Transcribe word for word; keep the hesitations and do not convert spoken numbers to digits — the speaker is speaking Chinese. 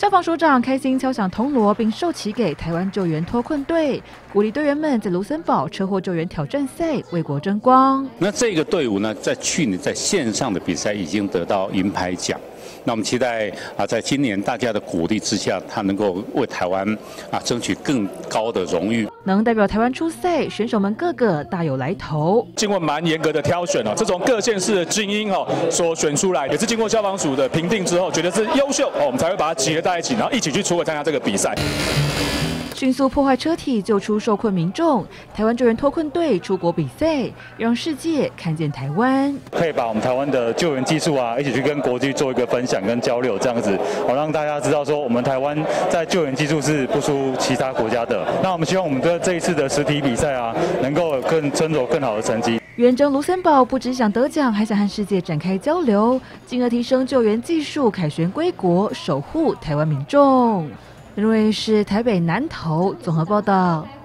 消防署长开心敲响铜锣，并授旗给台湾救援脱困队，鼓励队员们在卢森堡车祸救援挑战赛为国争光。 那这个队伍呢，在去年在线上的比赛已经得到银牌奖。 那我们期待啊，在今年大家的鼓励之下，他能够为台湾啊争取更高的荣誉。 能代表台湾出赛，选手们个个大有来头。 经过蛮严格的挑选哦，这种各县市的精英哦所选出来，也是经过消防署的评定之后，觉得是优秀哦，我们才会把它集合在一起，然后一起去出国参加这个比赛。 迅速破坏车体，救出受困民众。台湾救援脱困队出国比赛，让世界看见台湾。 可以把我们台湾的救援技术啊，一起去跟国际做一个分享跟交流，这样子，好让大家知道说，我们台湾在救援技术是不输其他国家的。那我们希望我们的这一次的实体比赛啊，能够有更争夺更好的成绩。 远征卢森堡不只想得奖，还想和世界展开交流，进而提升救援技术，凯旋归国，守护台湾民众。因为是台北南投综合报道。